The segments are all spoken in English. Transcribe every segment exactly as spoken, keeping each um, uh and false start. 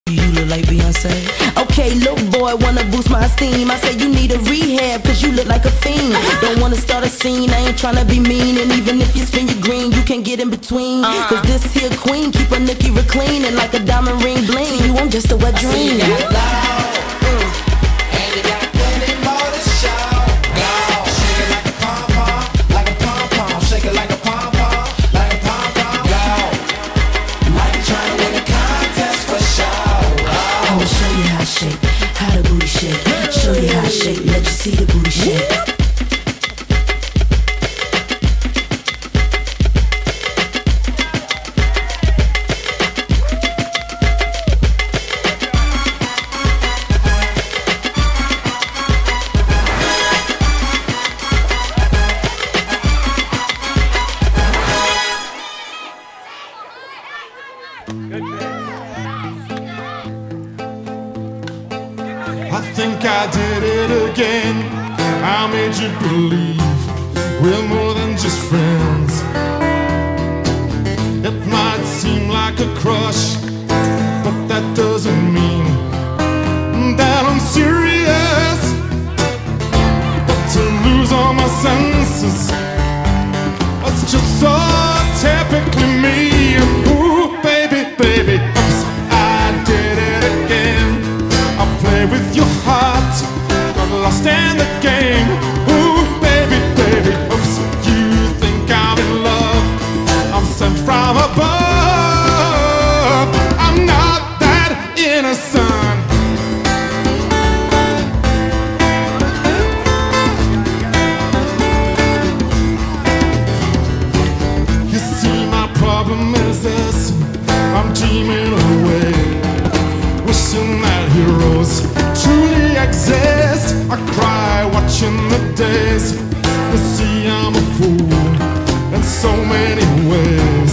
You look like Beyonce. Okay, little boy, wanna boost my esteem. I say you need a rehab, cause you look like a fiend. Don't wanna start a scene, I ain't tryna be mean. And even if you spin your green, you can't get in between. Cause this here queen keep a nookie real clean. And like a diamond ring bling, to you I'm just a wet dream. Shake, how the booty shake. Show you how I shake, let you see the booty shake. I think I did it again. I made you believe we're more than just friends. It might seem like a crush, but that doesn't mean that I'm serious. But to lose all my senses, that's just so typically me. Ooh, baby, baby, oops, I did it again. I play with your heart, got lost in the game. Ooh, baby, baby, oops, you think I'm in love? I'm sent from above. I'm not that innocent. You see, my problem is this: I'm dreaming away, wishing that heroes truly exist. I cry watching the days. You see, I'm a fool in so many ways.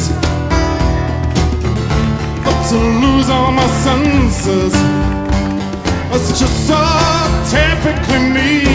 But to lose all my senses, that's just so typically me.